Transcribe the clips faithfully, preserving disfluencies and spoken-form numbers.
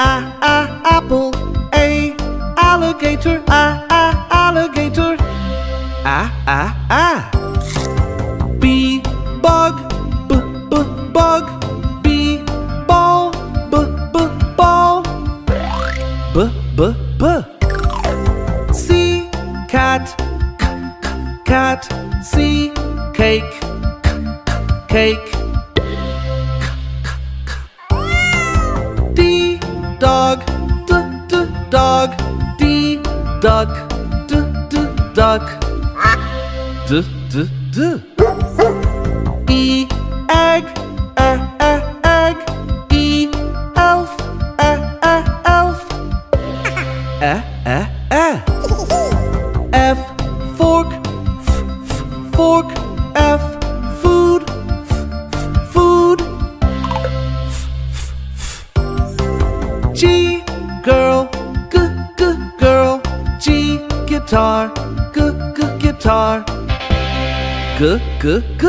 a a apple. A alligator. A a alligator. A a a. B bug. B b bug. B ball. B b ball. B b b. C cat. C c cat. C cake. C cake. D dog. D d dog. D duck. D d duck. D d d. E egg. E e egg. E elf. E e elf. E e e. F fork. F f fork. F food. F f food. F f f. G girl. G g girl. G guitar. G g guitar. G g g.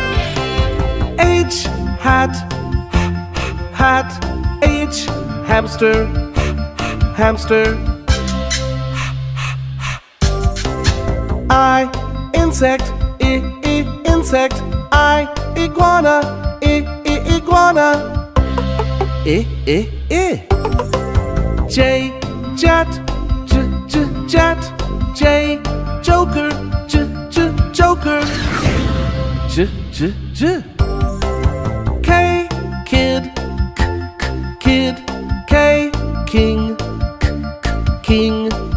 H hat. Hat. H hamster. Hamster. I insect. I I insect. I iguana. I I iguana. I I I. J jet. J j jet. J joker. J j joker. J j j. K kid. K k kid. K king. K k king.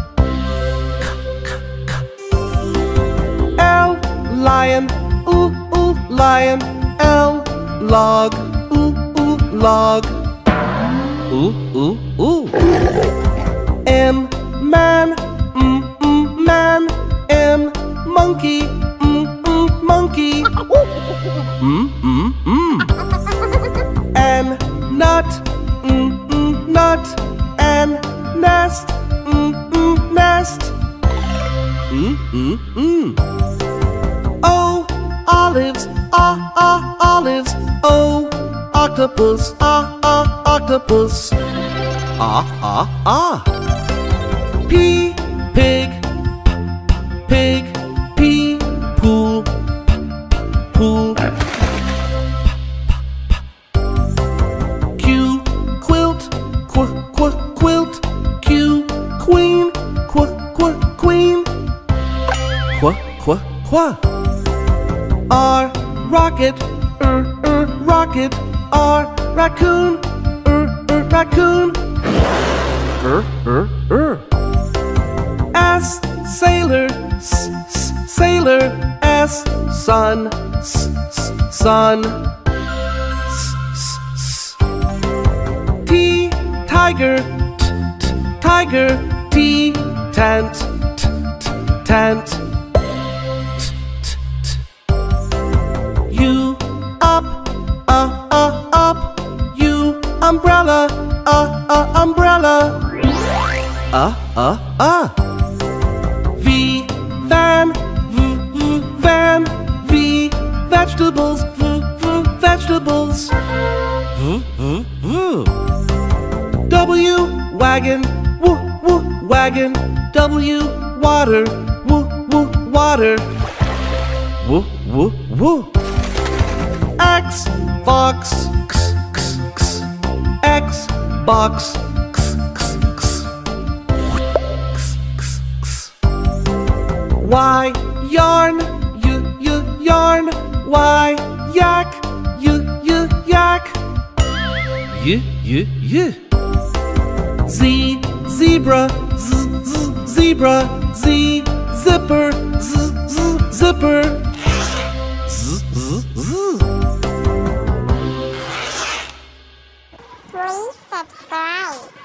L lion. Ooh ooh lion. L log. Ooh ooh log. Ooh ooh ooh. M man. Mm mm man. M monkey. Mm mm monkey. Mm mm mm. N nut. Mm mm nut. N nest. Mm mm nest. Mm mm mm. O olives. Ah ah olives. O octopus. Ah ah octopus. Ah ah ah. P pig. P pig. P pool. P pool. Q quilt. Qu qu quilt. Q queen. Qu qu queen. Qu qu qu. R rocket. Er er rocket. R raccoon. Er er raccoon. Er er er. S sailor. S s sailor. S sun. S s sun. S s s. T tiger. T t tiger. T tent. T t tent. T t t. U up. Uh uh up. U umbrella. Uh uh umbrella. Uh uh uh. V van. V v van. V vegetables. V v vegetables. V v v. W wagon. W w wagon. W water. W w water. W w w. X fox. X x x. X box. X x x. X x x. Y yarn. Y y yarn. Y yak. Y y yak. Y y y. Z zebra. Z z zebra. Z zipper. Z z zipper. Z z z. Please subscribe.